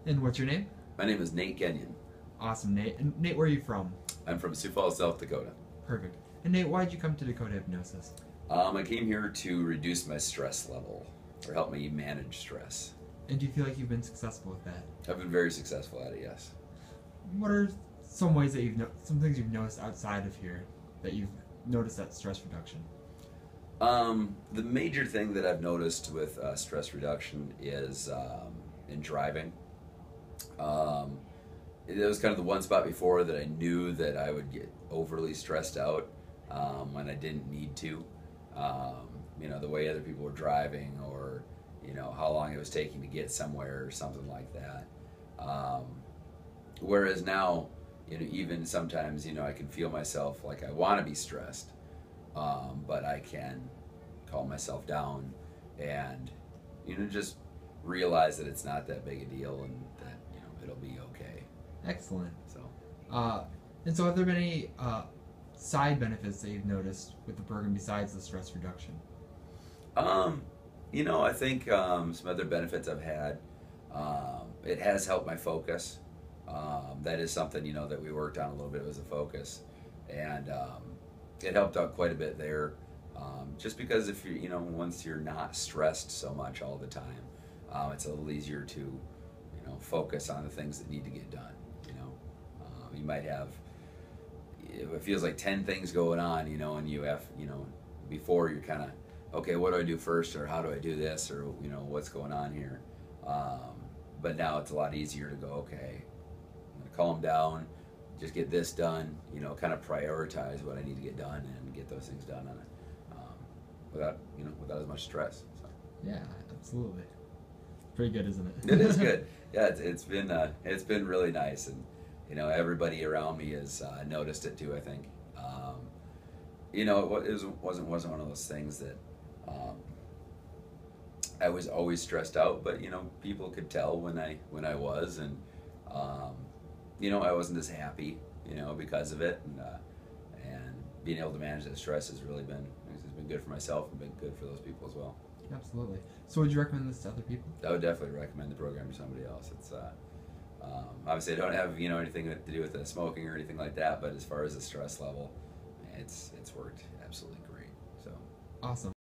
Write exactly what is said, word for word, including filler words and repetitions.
And what's your name? My name is Nate Kenyon. Awesome, Nate. And Nate, where are you from? I'm from Sioux Falls, South Dakota. Perfect. And Nate, why did you come to Dakota Hypnosis? Um, I came here to reduce my stress level, or help me manage stress. And do you feel like you've been successful with that? I've been very successful at it, yes. What are some ways that you've no- some things you've noticed outside of here that you've noticed that stress reduction? Um, the major thing that I've noticed with uh, stress reduction is um, in driving. Um, it was kind of the one spot before that I knew that I would get overly stressed out um, when I didn't need to. Um, you know, the way other people were driving, or you know how long it was taking to get somewhere or something like that. Um, whereas now, you know, even sometimes, you know, I can feel myself like I want to be stressed, um, but I can calm myself down and, you know, just realize that it's not that big a deal and that, you know, it'll be okay. Excellent. So, Uh, and so have there been any uh, side benefits that you've noticed with the program besides the stress reduction? um, you know, I think um, some other benefits I've had, um, it has helped my focus. Um, that is something, you know, that we worked on a little bit, was a focus, and um, it helped out quite a bit there. Um, just because if you, you know, once you're not stressed so much all the time, um, it's a little easier to, you know, focus on the things that need to get done. You know, um, you might have, it feels like ten things going on, you know, and you have, you know, before you're kind of, okay, what do I do first, or how do I do this, or you know, what's going on here. Um, but now it's a lot easier to go, okay, I'm gonna calm down, just get this done, you know, kind of prioritize what I need to get done and get those things done on it. Without, you know, without as much stress. So. Yeah, absolutely. Pretty good, isn't it? It is good. Yeah, it's, it's been uh, it's been really nice, and you know, everybody around me has uh, noticed it too. I think, um, you know, it, wa- it was, wasn't wasn't one of those things that um, I was always stressed out, but you know, people could tell when I when I was, and um, you know, I wasn't as happy, you know, because of it, and uh, and being able to manage that stress has really been. It's been good for myself and been good for those people as well. Absolutely. So would you recommend this to other people? I would definitely recommend the program to somebody else. It's uh, um, obviously I don't have, you know, anything to do with the smoking or anything like that, but as far as the stress level, it's it's worked absolutely great. So Awesome.